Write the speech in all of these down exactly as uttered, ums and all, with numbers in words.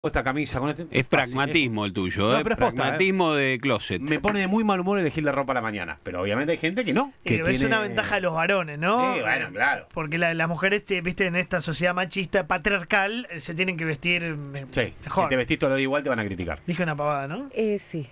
esta camisa con este... Es pragmatismo el tuyo, No, ¿eh? pero es posta, Pragmatismo ¿eh? de closet. Me pone de muy mal humor elegir la ropa a la mañana, pero obviamente hay gente que no. Que Eh, tiene... Es una ventaja de los varones, ¿no? Sí, bueno, claro. Porque la- las mujeres, te- viste, en esta sociedad machista, patriarcal, eh, se tienen que vestir me- Sí, mejor. si te vestís todo lo de igual te van a criticar. Dije una pavada, ¿no? Eh, sí.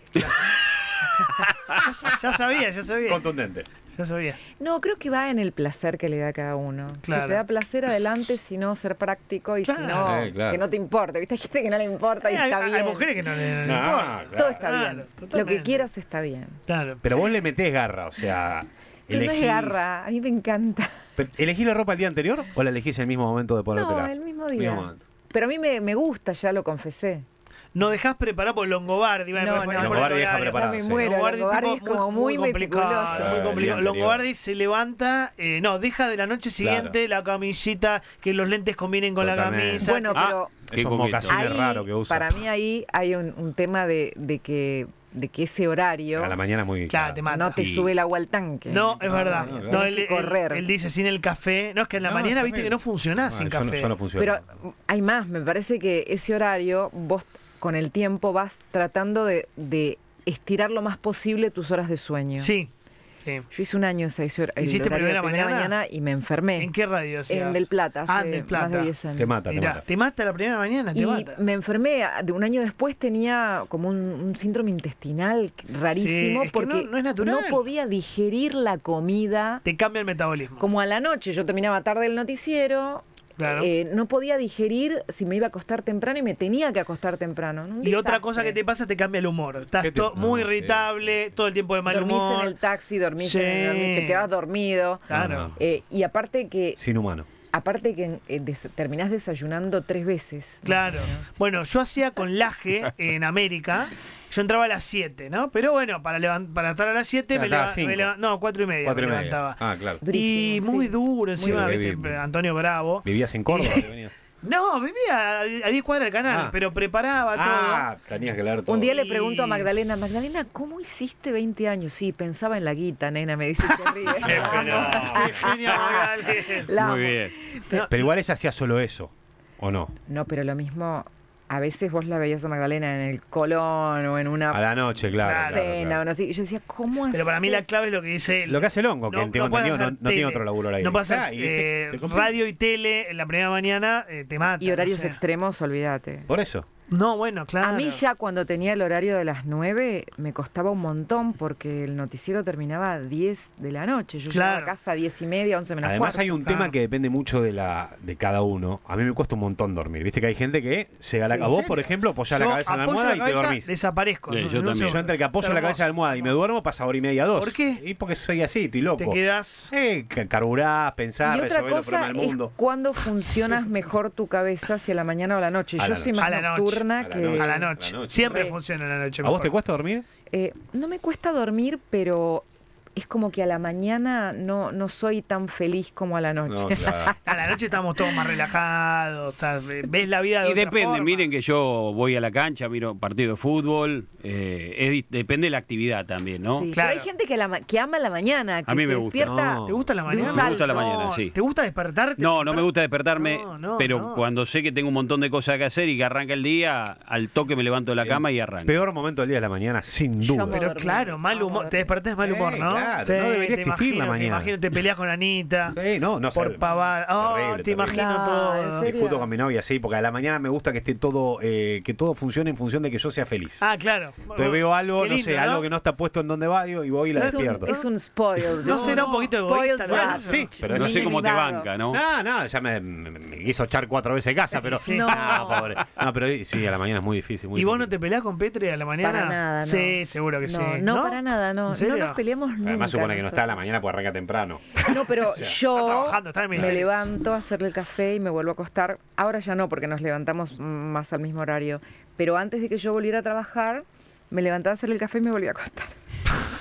Ya sabía, ya sabía. Contundente. Ya sabía. No, creo que va en el placer que le da a cada uno. Claro. Si te da placer, adelante, si no, ser práctico y Claro. si no, Eh, claro. que no te importe. ¿Viste? Hay gente que no le importa y Eh, hay, está hay bien. mujeres que no le No, importa. claro. Todo está Claro, bien. Lo totalmente. que quieras está bien. Claro. Pero vos le metés garra, o sea... Pero no es elegís- garra, a mí me encanta. Pero, ¿elegís la ropa el día anterior o la elegís en el mismo momento de ponértela? No, el mismo Mismo día. momento. Pero a mí me, me gusta, ya lo confesé. No dejás preparar por Longobardi. va, No, va, no, va, no. Longobardi deja horario. preparado, No me sí. muero. Longobardi es tipo, como muy complicado, meticuloso. muy Ah, el complicado. día anterior. Longobardi se levanta, eh, no, deja de la noche siguiente la camisita, que los lentes combinen con Totalmente. la camisa. Bueno, Ah, pero qué Esos coqueto. mocasines ahí, raros que usa. para mí ahí hay un, un tema de, de que de que ese horario A la mañana muy... Claro, te mata. no te Y- sube el agua al tanque. No, es verdad. no, No, claro. él, Hay que él- correr. él dice sin el café. No, es que en la No, mañana está viste bien. que no funcionás Ah, sin yo no- café. yo no funciona. Pero hay más, me parece que ese horario vos con el tiempo vas tratando de, de estirar lo más posible tus horas de sueño. Sí, sí. Yo hice un año ese, ese hor- el ¿Hiciste horario de primera primera mañana? mañana y me enfermé. ¿En qué radio hacías? En Del Plata, hace Ah, en Del Plata. más de diez años. Te mata, te Mirá, mata. te mata la primera mañana, te Y mata. me enfermé, a- de un año después tenía como un, un síndrome intestinal rarísimo Sí, es que porque no- no es natural. podía digerir la comida. Te cambia el metabolismo. Como a la noche, yo terminaba tarde el noticiero, Claro. eh, no podía digerir si me iba a acostar temprano y me tenía que acostar temprano. Un Y otra desastre. cosa que te pasa, te cambia el humor. Estás ¿Qué te- to- no, muy sí. irritable, todo el tiempo de mal Dormís humor. en el taxi, dormís Sí. en el, dormís, te quedás dormido. Claro. No, no. Eh, y aparte que Sin humano. aparte que eh, des- terminás desayunando tres veces. Claro. Bueno, yo hacía con Laje en América. Yo entraba a las siete, ¿no? Pero bueno, para, levan- para estar a las siete Ah, me, estaba leva- cinco. me leva- No, cuatro y media Cuatro y me media. levantaba. Ah, claro. Y Durísimo, muy sí. duro encima, Muy ¿viste? bien. Antonio Bravo. ¿Vivías en Córdoba? ¿Te venías? No, vivía a a diez cuadras del canal, Ah. pero preparaba Ah, tenías que leer todo. Un día le Y- pregunto a Magdalena, Magdalena, ¿cómo hiciste veinte años? Sí, pensaba en la guita, nena, me dice, se ríe. todo. Qué genio, qué genio, Magali. La amo. Muy bien. No, Pero igual ella hacía solo eso, ¿o no? No, pero lo mismo, a veces vos la veías a Magdalena en el Colón o en una A la noche, claro. Claro. claro, cena claro. o no sé. Y yo decía, ¿cómo haces? Pero para mí la clave es lo que dice él. Lo que hace el hongo, que No- tengo no puedes entendido, no, hacer no tiene tele. otro laburo ahí. No pasa, Ah, y te- eh, te compro- radio y tele en la primera mañana eh, te mata. Y horarios o sea. extremos, olvídate. Por eso. No, bueno, claro. A mí ya cuando tenía el horario de las nueve me costaba un montón porque el noticiero terminaba a diez de la noche. Yo Claro. llegaba a casa a diez y media, once menos Además cuarto. hay un claro. tema que depende mucho de la de cada uno. A mí me cuesta un montón dormir. Viste que hay gente que llega a la Sí, a ¿en vos, serio? por ejemplo, apoyás la Yo cabeza en la apoyo almohada y te cabeza, dormís. Desaparezco. Sí, ¿no? yo En un también. segundo. Yo entre que apoyo la cabeza en la almohada y me duermo pasa hora y media, dos. ¿Por qué? Y porque soy así, estoy loco. Te quedás. Eh, ca- carburás, pensar, Y otra resolver los cosa problemas del es mundo. cuándo funcionas mejor tu cabeza, si a la mañana o a la noche. A Yo la soy noche. más A la noche. nocturna A la que... noche. A la A la noche. noche. Siempre Re. funciona a la noche. ¿A vos te mejor. cuesta dormir? Eh, no me cuesta dormir, pero es como que a la mañana no, no soy tan feliz como a la noche. claro. A la noche estamos todos más relajados. estás- ves la vida de Y otra depende, forma. miren que yo voy a la cancha, miro partido de fútbol, eh, es di- depende de la actividad también, ¿no? Sí, Claro. pero hay gente que, la ma- que ama la mañana, que A mí se me gusta. despierta No. ¿Te gusta la de un mañana? Me gusta la salto. mañana, sí. ¿Te gusta despertarte? No, no me gusta despertarme, No, no, pero no. cuando sé que tengo un montón de cosas que hacer y que arranca el día, al toque me levanto de la cama y arranco. Peor momento del día de la mañana, sin Yo duda. amo Pero dormir. claro, mal Amo humor. dormir. Te despertás de mal humor, Eh, ¿no? claro, no debería te existir imagino, la te mañana. imagino, te peleas con Anita. Sí, no, no Por sé. pavada. Oh, Terrible, te terrible. imagino No, todo. ¿en serio? Discuto con mi novia, sí, porque a la mañana me gusta que esté todo, eh, que todo funcione en función de que yo sea feliz. Ah, claro. Te veo algo, Qué no lindo, sé, algo que no está puesto en donde va digo, y voy y la Es un, despierto. es un spoiled. ¿No será un poquito egoísta? Spoiled Bueno, brat. sí, pero no eso sé sí. cómo te Mimado. banca, ¿no? No, no, ya me, me- me quiso echar cuatro veces casa, pero. No. Ah, pobre. No, pero sí, a la mañana es muy difícil. Muy ¿Y vos no difícil. te peleás con Petri a la mañana? Para nada, no. Sí, seguro que no, sí. No, para nada, no. ¿En No serio? nos peleamos nunca. Además supone que no está a la nosotros. mañana porque arranca temprano. No, pero sea, está yo trabajando, está en el me ministerio. levanto a hacerle el café y me vuelvo a acostar. Ahora ya no, porque nos levantamos más al mismo horario. Pero antes de que yo volviera a trabajar, me levantaba a hacerle el café y me volvía a acostar.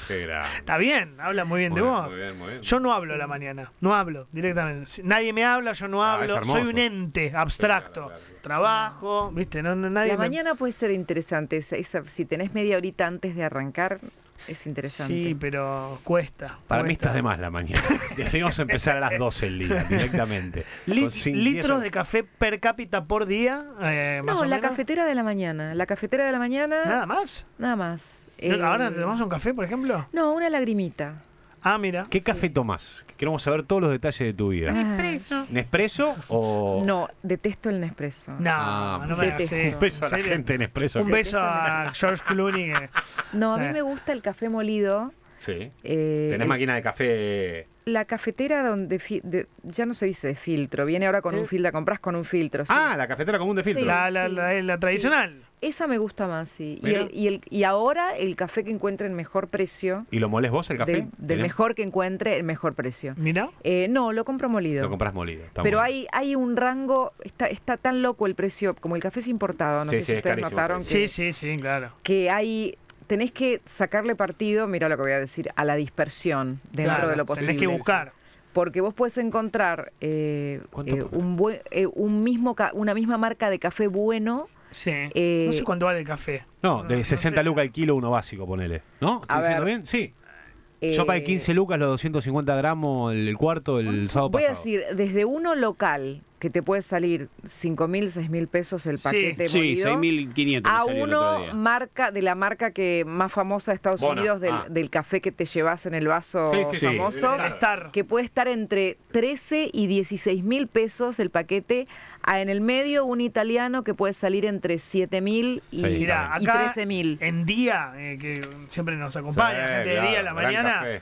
Qué grande. Está bien, habla muy bien Muy de bien, vos. muy bien, muy bien. Yo no hablo a la mañana, no hablo directamente. Si nadie me habla, yo no Ah, hablo. es hermoso. Soy un ente abstracto. Claro, claro. Trabajo, ¿viste? No, no, nadie La me- mañana puede ser interesante. esa- esa- si tenés media horita antes de arrancar, es interesante. Sí, pero cuesta. Para mí cuesta. estás de más la mañana. Deberíamos empezar a las doce el día, directamente. Li- Con cinco, litros diez- de café per cápita por día, eh, más No, o la menos. cafetera de la mañana. La cafetera de la mañana, Nada más. nada más. ¿Ahora Eh, te tomás un café, por ejemplo? No, una lagrimita. Ah, mira. ¿Qué café tomás? Queremos saber todos los detalles de tu vida. Ah, ¿Nespresso o...? No, detesto el Nespresso. No, Ah, no me hagas detesto. eso. Un beso a ¿En la serio? gente de Nespresso. Un que- beso a George Clooney. que- No, a mí Sí. me gusta el café molido. Sí. eh, ¿Tenés el- máquina de café? La cafetera donde fi- de- ya no se dice de filtro, viene ahora con Eh. un filtro, la compras con un filtro. Sí. Ah, la cafetera común de filtro. Sí. La, la, sí, la, la tradicional. Esa me gusta más, sí. Y, Mira. el, y, el, y ahora el café que encuentre el mejor precio, ¿Y lo molés vos el café? del, del ¿Tenés- mejor que encuentre el mejor precio. Mira. Eh, no, lo compro molido. Lo compras molido. está Pero muy bien. hay, hay un rango, está, está tan loco el precio, como el café es importado, no Sí, sé sí, si es ustedes carísimo, notaron Sí, que, sí, sí, claro. que hay, tenés que sacarle partido, mira lo que voy a decir, a la dispersión dentro Claro, de lo posible. tenés que buscar. Porque vos puedes encontrar eh, ¿Cuánto eh, por- un buen, eh, un mismo ca- una misma marca de café bueno. Sí. Eh, no sé cuánto vale el café. No, de no sesenta sé. lucas el kilo, uno básico, ponele. ¿No? ¿Estoy A diciendo ver. bien? Sí. eh, Yo pagué quince lucas los doscientos cincuenta gramos el, el cuarto el sábado Voy a pasado. decir, desde uno local, que te puede salir cinco mil, seis mil pesos el Sí, paquete Sí, molido, seis mil quinientos a me salió el otro uno día. marca de la marca que más famosa de Estados Bona, Unidos, del, ah. del café que te llevas en el vaso Sí, sí, sí. famoso, Claro. Estar. que puede estar entre trece y dieciséis mil pesos el paquete. A en el medio un italiano que puede salir entre siete mil y, Sí, Mirá, y acá trece mil. en día, eh, que siempre nos acompaña, Sí, gente de claro, día a la gran mañana, café.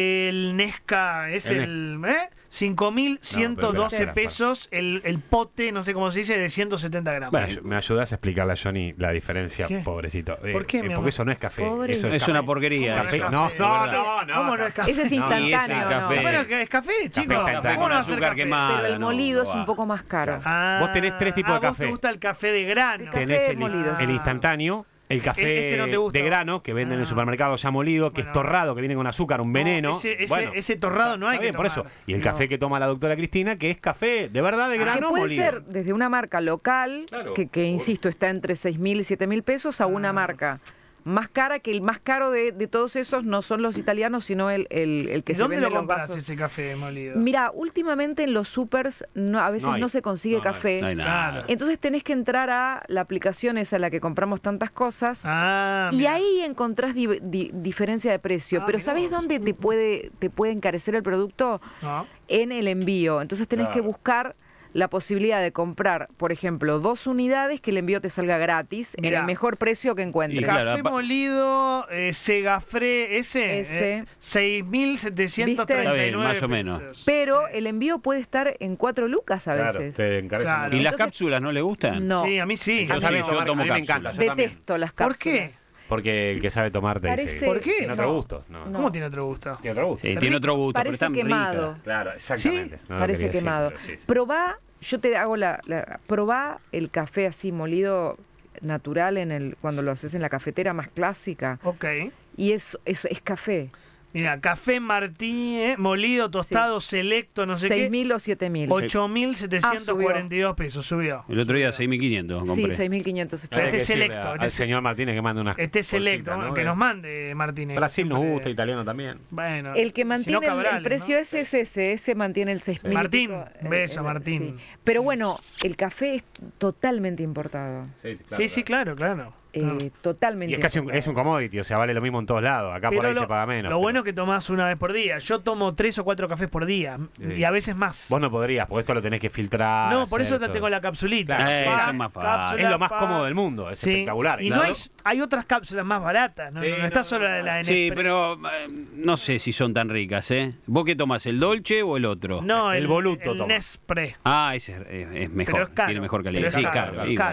el Nesca es El el... ¿eh? cinco mil ciento doce espera, espera, pesos el, el pote, no sé cómo se dice, de ciento setenta gramos. Me, ay- me ayudas a explicarle a Johnny la diferencia, ¿Qué? pobrecito. Eh, ¿Por qué, eh, mi porque amor? eso no es café. Pobre. Eso es, Es café. una porquería. ¿Cómo Café. no es No, café? no, De no, no. ¿Cómo no es café? Ese es No, y ese instantáneo, café. ¿no? Bueno, que es café, chicos. instantáneo. ¿Cómo no va a Con ser azúcar café? quemada. Pero el no, molido no es un va. poco más caro. Ah, Vos tenés tres tipos de ah, ¿vos café. te gusta el café de grano? El Tenés el, molido, el sí. instantáneo, el café Este no te gusta. de grano que venden en el Ah. supermercado ya molido, que Bueno. es torrado, que viene con azúcar, un No, veneno. ese- ese- Bueno, ese torrado no hay está que bien, por tomar. eso. Y el No. café que toma la doctora Cristina, que es café de verdad de Ah, que grano puede molido. ser desde una marca local, Claro. que, que, insisto, está entre seis mil y siete mil pesos, a una Ah. marca más cara, que el más caro de, de todos esos no son los italianos, sino el, el, el que ¿Y se dónde vende lo en los compras vasos. ese café molido? Mira, últimamente en los supers no, a veces No no, hay. se consigue No, no hay. café. No hay nada. Claro. Entonces tenés que entrar a la aplicación esa en la que compramos tantas cosas. Ah, Y mira. ahí encontrás di- di- diferencia de precio. Ah, Pero mirá ¿sabés vos. dónde te puede, te puede encarecer el producto? No. En el envío. Entonces tenés Claro. que buscar la posibilidad de comprar, por ejemplo, dos unidades que el envío te salga gratis en Mirá. el mejor precio que encuentres. Y claro, Café apa- molido, eh, Segafre, ese, Ese. eh, seis mil setecientos treinta y nueve Está bien, más o menos. pesos. Pero el envío puede estar en cuatro lucas a Claro, veces. te encarece Claro. mucho. ¿Y las Entonces- cápsulas no le gustan? No. Sí, a mí sí. Yo Yo sí, sabía yo tomar, tomo a mí me cápsulas. encanta, yo también. Detesto las ¿Por cápsulas. qué? Porque el que sabe tomar te Parece- dice. ¿Por qué? Tiene otro No. gusto. No. No. ¿Cómo tiene otro gusto? Tiene otro gusto. Sí, tiene otro gusto, pero Parece están quemado. ricas. Claro, exactamente. No lo Parece quería decir, quemado. pero sí, sí. Probá, yo te hago la, la- probá el café así molido natural en el cuando lo haces en la cafetera más clásica Ok. y es es, es café. Mira, café Martí, eh, molido, tostado, selecto, no sé seis qué. mil o siete mil. ocho mil setecientos cuarenta y dos pesos, subió. El otro día seis mil quinientos Sí, compré. seis mil quinientos Pero Hay este que es decirle selecto, a- este Al es- señor Martínez que mande una. Este es selecto, bolsita, ¿no? que De- nos mande Martínez. Brasil nos Siempre- gusta, italiano también. Bueno, El que si no, mantiene el- el, Cabrales, precio ¿no? ese es ese, ese mantiene el seis mil. y Martín, pico, eh, beso, eh, Martín. sí. Pero bueno, el café es totalmente importado. Sí, sí, claro, claro. eh, No. Totalmente Y es casi un, importado. es un commodity, o sea, vale lo mismo en todos lados. Acá por Pero ahí lo, se paga menos. lo pero bueno es que tomás una vez por día. Yo tomo tres o cuatro cafés por día Sí. y a veces más. Vos no podrías, porque esto lo tenés que filtrar. No, por hacer eso te todo. tengo la capsulita. Claro, Eh, Pa, eso es más fácil. cápsula, Es lo más pa. cómodo del mundo, es Sí. espectacular. Y no hay, hay otras cápsulas más baratas, no, Sí, no, no no, está no, solo no, la de la no. Sí, Nespresso. pero eh, no sé si son tan ricas, ¿eh? ¿Vos qué tomás, el Dolce o el otro? No, el el, Voluto el toma. Nespre. Ah, ese es, es- es mejor, Pero es caro, tiene mejor calidad. pero es Sí, caro, claro. y caro. bueno.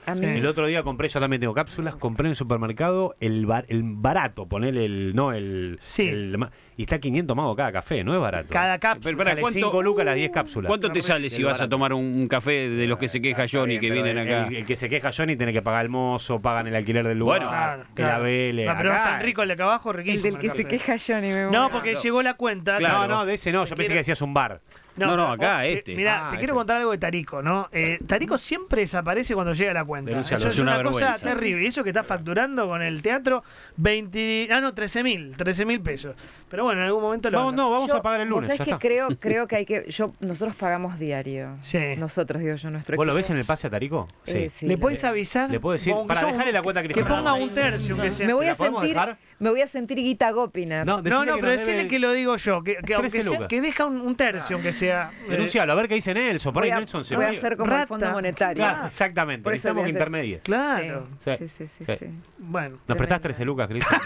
A mí, El otro día compré, yo también tengo cápsulas, compré en el supermercado el, bar- el barato, poner el, no el, Sí. el ma- y está quinientos mangos cada café, no es barato. Cada cápsula. Pero para, Sale ¿cuánto- cinco lucas las diez cápsulas. ¿Cuánto te sale si El vas a barato. tomar un, un café de los que se queja Está Johnny bien, que pero vienen el, acá? El, el que se queja Johnny tiene que pagar el mozo, pagan el alquiler del lugar, Bueno, Claro, el claro. abele. No, pero es acá tan rico el de acá abajo, el riquísimo. del que el se café. queja Johnny. Me No, muero. porque No. llegó la cuenta. Claro. No, no, de ese no, yo pensé que decías un bar. No, no, acá, este. Mira, Ah, te este. quiero contar algo de Tarico, ¿no? Eh, Tarico siempre desaparece cuando llega la cuenta. Denúncialo. Eso es Es una una, cosa vergüenza. terrible. Y eso que está facturando con el teatro veinte, ah no, trece mil, trece mil pesos. Pero bueno, en algún momento lo Vamos, no, vamos Yo- a pagar el vos lunes. sabés Ya que está. creo, creo que hay que. Yo, nosotros pagamos diario. Sí. Nosotros, digo yo, nuestro ¿Vos lo equipo. ves en el pase a Tarico? Eh, sí, ¿Le lo podés veo. avisar? Le puedo decir, Aunque para sea un- dejarle la cuenta a que Cristina. ponga un tercio, que sea. Me voy ¿La a podemos sentir, dejar? me voy a sentir Guita Gopiner. No, No, decile no, que pero nos decirle debe- que lo digo yo, que, que aunque trece sea, lucas. que deja un, un tercio, aunque sea. eh, Denuncialo, a ver qué dice Nelson. Por Voy ahí a, Nelson se voy a ríe. hacer como el Rata. Fondo Monetario. Claro, exactamente. Por eso Necesitamos voy a hacer- intermedias. Claro. Sí, Sí, sí, sí, sí, sí. sí. Bueno. ¿Nos prestás Tremendo. trece lucas, Cristian?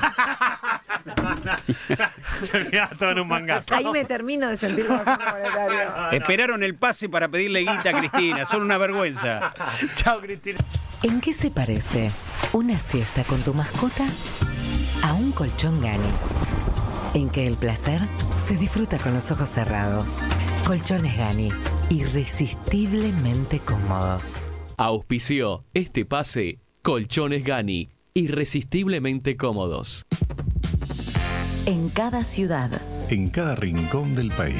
Terminaba todo en un mangazo. Ahí me termino de sentir como el Fondo Monetario. Esperaron el pase para pedirle guita a Cristina, son una vergüenza. Chao, Cristina. ¿En qué se parece una siesta con tu mascota a un colchón Gani? En que el placer se disfruta con los ojos cerrados. Colchones Gani, irresistiblemente cómodos. Auspició este pase Colchones Gani, irresistiblemente cómodos. En cada ciudad. En cada rincón del país.